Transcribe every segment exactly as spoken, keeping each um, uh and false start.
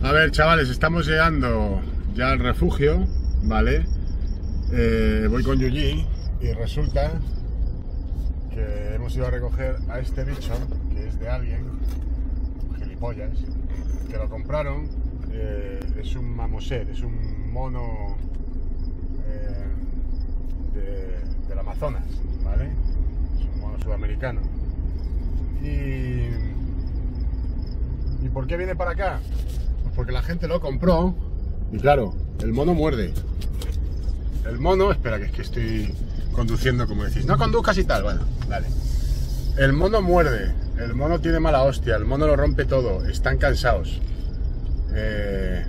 A ver, chavales, estamos llegando ya al refugio, ¿vale? Eh, voy con Yuji y resulta que hemos ido a recoger a este bicho, que es de alguien, gilipollas, que lo compraron. Eh, es un mamoset, es un mono eh, de, del Amazonas, ¿vale? Es un mono sudamericano. Y, ¿Y por qué viene para acá? Pues porque la gente lo compró y claro, el mono muerde. El mono, espera que es que estoy conduciendo como decís, no conduzcas y tal, bueno, dale. El mono muerde, el mono tiene mala hostia, el mono lo rompe todo, están cansados. Eh,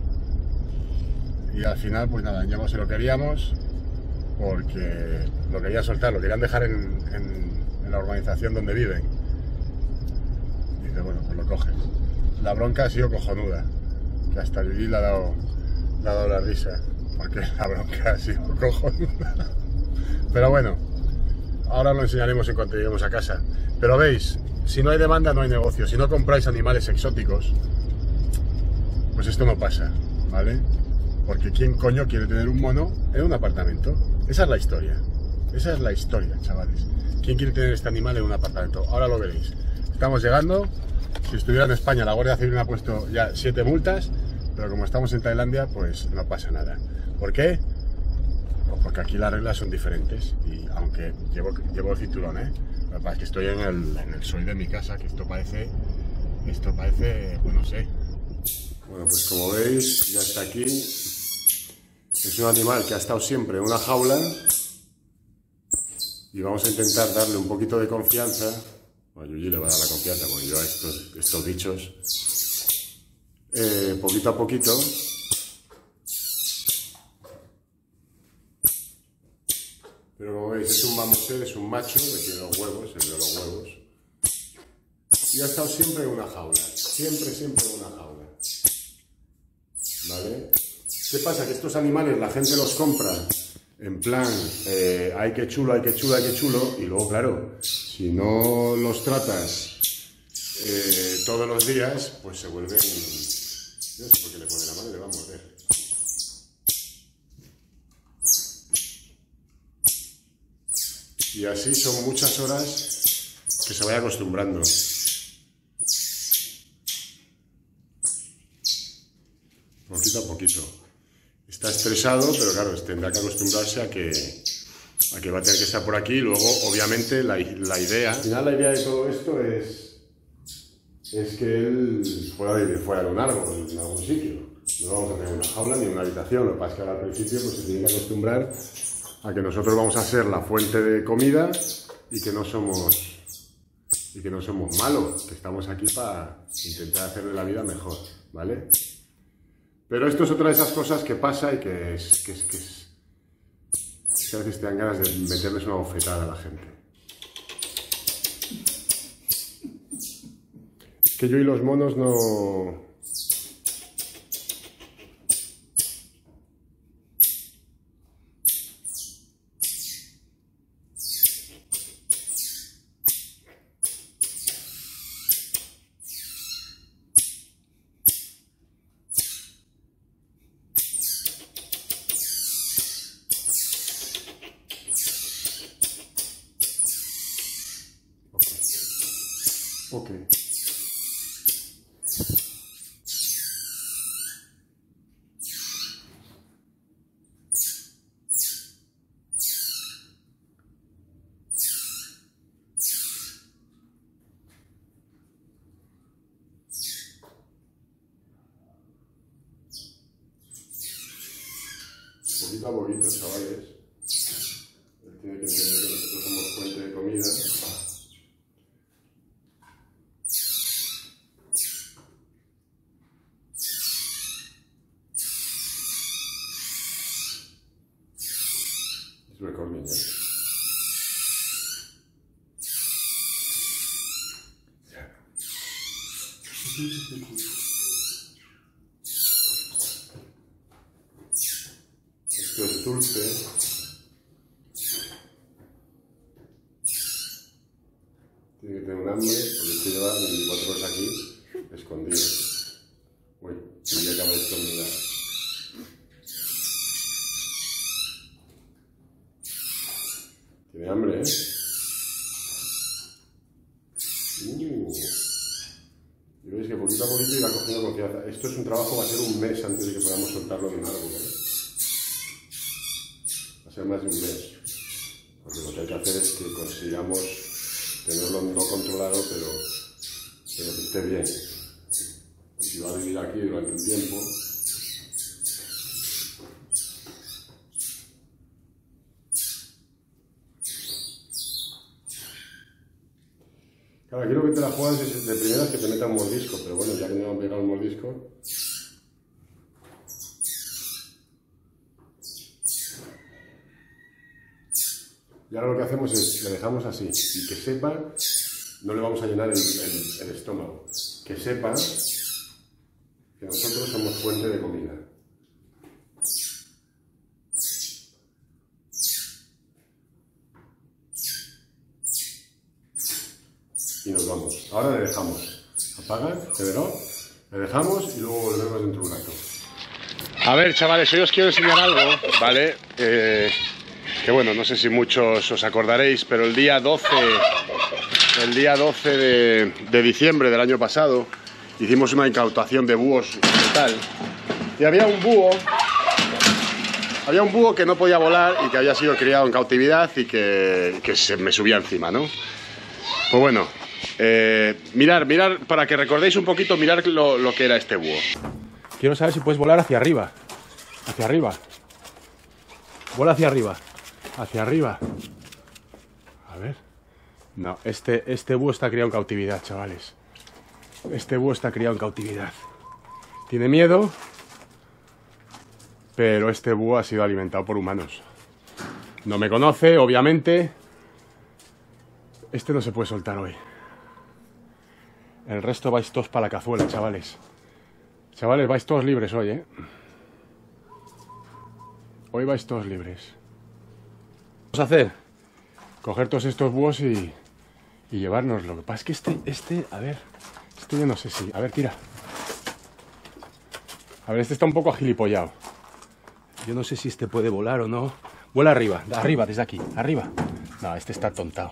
y al final, pues nada, ya no se lo queríamos porque lo querían soltar, lo querían dejar en, en, en la urbanización donde viven. Dice, bueno, pues lo cogen. La bronca ha sido cojonuda, que hasta Yuji le ha dado, le ha dado la risa, porque la bronca ha sido cojonuda. Pero bueno, ahora lo enseñaremos en cuanto lleguemos a casa. Pero veis, si no hay demanda no hay negocio. Si no compráis animales exóticos, pues esto no pasa, ¿vale? Porque ¿quién coño quiere tener un mono en un apartamento? Esa es la historia. Esa es la historia, chavales. ¿Quién quiere tener este animal en un apartamento? Ahora lo veréis. Estamos llegando. Si estuviera en España, la Guardia Civil me ha puesto ya siete multas, pero como estamos en Tailandia, pues no pasa nada. ¿Por qué? Pues porque aquí las reglas son diferentes y aunque llevo, llevo el cinturón, ¿eh? Lo que pasa es que estoy en el, en el suelo de mi casa, que esto parece, esto parece, pues no sé. Bueno, pues como veis, ya está aquí. Es un animal que ha estado siempre en una jaula y vamos a intentar darle un poquito de confianza. Bueno, Yuji le va a dar la confianza, porque yo a estos, estos bichos, eh, poquito a poquito, pero como veis es un mamoset, es un macho, que tiene los huevos, el de los huevos, y ha estado siempre en una jaula, siempre, siempre en una jaula, ¿vale? ¿Qué pasa? Que estos animales la gente los compra en plan, eh, ay que chulo, ay que chulo, ay que chulo, y luego claro, si no los tratas eh, todos los días, pues se vuelven, no sé por qué le pone la mano y le va a morder. Y así son muchas horas que se vaya acostumbrando. Poquito a poquito. Está estresado, pero claro, tendrá que acostumbrarse a que, a que va a tener que estar por aquí. Y luego, obviamente, la, la idea... Al final, la idea de todo esto es, es que él pueda vivir fuera de un árbol, en algún sitio. No vamos a tener una jaula ni una habitación. Lo que pasa es que ahora al principio pues, se tiene que acostumbrar a que nosotros vamos a ser la fuente de comida y que no somos, y que no somos malos, que estamos aquí para intentar hacerle la vida mejor, ¿vale? Pero esto es otra de esas cosas que pasa y que es que, es, que, es, que a veces te dan ganas de meterles una bofetada a la gente. Es que yo y los monos no... Ok. Poquito a poquito, chavales. Él tiene que entender que nosotros somos fuente de comida. Es recording, ¿eh? Esto es dulce. Tiene que tener un hambre porque se lleva veinticuatro horas aquí escondido. Uy. Tendría que haber estornudado. Tiene hambre, ¿eh? Uh. Y veis que poquito a poquito irá cogiendo confianza. Esto es un trabajo, va a ser un mes antes de que podamos soltarlo de un árbol, ¿eh? Va a ser más de un mes. Porque lo que hay que hacer es que consigamos tenerlo no controlado, pero, pero que esté bien. Y si va a vivir aquí durante un tiempo, claro, aquí lo que te la juegas es de primeras que te meta un mordisco, pero bueno, ya que no me han pegado un mordisco. Y ahora lo que hacemos es, le dejamos así, y que sepa, no le vamos a llenar el, el, el estómago, que sepa que nosotros somos fuente de comida. Y nos vamos. Ahora le dejamos. Apaga, cederó, le dejamos y luego volvemos dentro de un rato. A ver, chavales, hoy os quiero enseñar algo, ¿vale? Eh, que bueno, no sé si muchos os acordaréis, pero el día doce, el día doce de, de diciembre del año pasado hicimos una incautación de búhos y tal. Y había un búho, había un búho que no podía volar y que había sido criado en cautividad y que, que se me subía encima, ¿no? Pues bueno, eh, mirar, mirar, para que recordéis un poquito, mirar lo, lo que era este búho. Quiero saber si puedes volar hacia arriba. Hacia arriba. Vuela hacia arriba. Hacia arriba. A ver. No, este, este búho está criado en cautividad, chavales. Este búho está criado en cautividad. Tiene miedo, pero este búho ha sido alimentado por humanos. No me conoce, obviamente. Este no se puede soltar hoy. El resto vais todos para la cazuela, chavales. Chavales, vais todos libres hoy, ¿eh? Hoy vais todos libres. ¿Qué vamos a hacer? Coger todos estos búhos y, y llevarnos. Lo que pasa es que este, este, a ver, este yo no sé si... A ver, tira. A ver, este está un poco agilipollado. Yo no sé si este puede volar o no. Vuela arriba, arriba, desde aquí, arriba. No, este está tontado.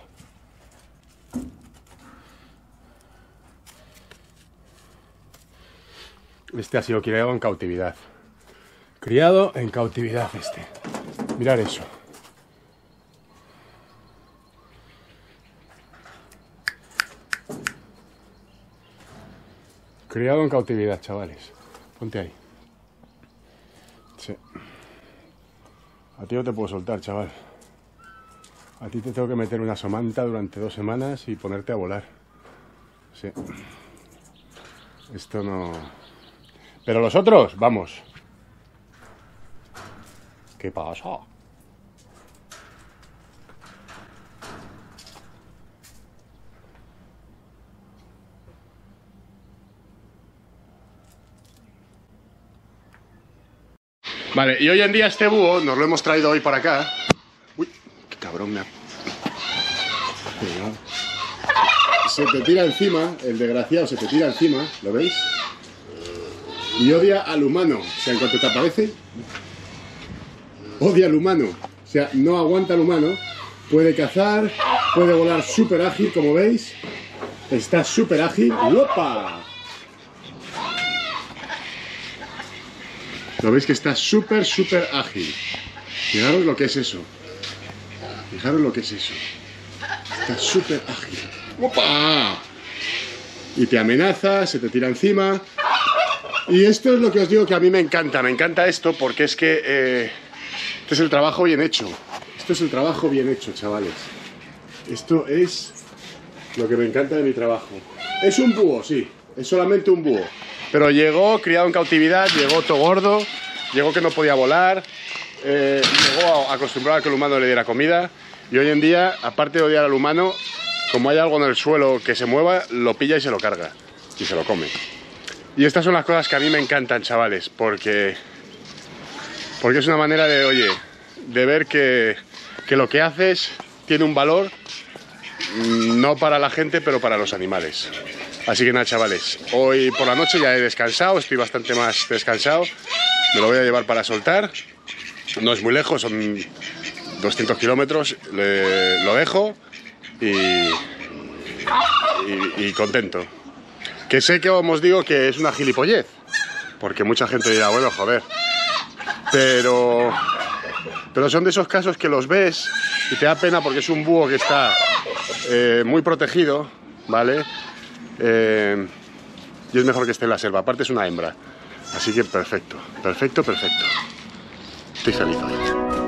Este ha sido criado en cautividad. Criado en cautividad este. Mirad eso. Criado en cautividad, chavales. Ponte ahí. Sí. A ti no te puedo soltar, chaval. A ti te tengo que meter una somanta durante dos semanas y ponerte a volar. Sí. Esto no... Pero los otros, vamos. ¿Qué pasa? Vale, y hoy en día este búho nos lo hemos traído hoy para acá. Uy, qué cabrón me ha... Se te tira encima, el desgraciado se te tira encima, ¿lo veis? Y odia al humano, o sea, en cuanto te aparece, odia al humano, o sea, no aguanta al humano, puede cazar, puede volar súper ágil, como veis, está súper ágil, ¡opa! Lo veis que está súper, súper ágil, fijaros lo que es eso, fijaros lo que es eso, está súper ágil, ¡opa! Y te amenaza, se te tira encima. Y esto es lo que os digo que a mí me encanta, me encanta esto porque es que eh, este es el trabajo bien hecho. Esto es el trabajo bien hecho, chavales. Esto es lo que me encanta de mi trabajo. Es un búho, sí, es solamente un búho. Pero llegó criado en cautividad, llegó todo gordo, llegó que no podía volar, eh, llegó acostumbrado a que el humano le diera comida. Y hoy en día, aparte de odiar al humano, como hay algo en el suelo que se mueva, lo pilla y se lo carga. Y se lo come. Y estas son las cosas que a mí me encantan, chavales, porque, porque es una manera de, oye, de ver que, que lo que haces tiene un valor, no para la gente, pero para los animales. Así que nada, chavales, hoy por la noche ya he descansado, estoy bastante más descansado. Me lo voy a llevar para soltar. No es muy lejos, son doscientos kilómetros. Le, lo dejo y, y, y contento. Que sé que os digo que es una gilipollez, porque mucha gente dirá, bueno, joder. Pero, pero son de esos casos que los ves y te da pena porque es un búho que está eh, muy protegido, ¿vale? Eh, y es mejor que esté en la selva. Aparte es una hembra. Así que perfecto, perfecto, perfecto. Estoy feliz hoy.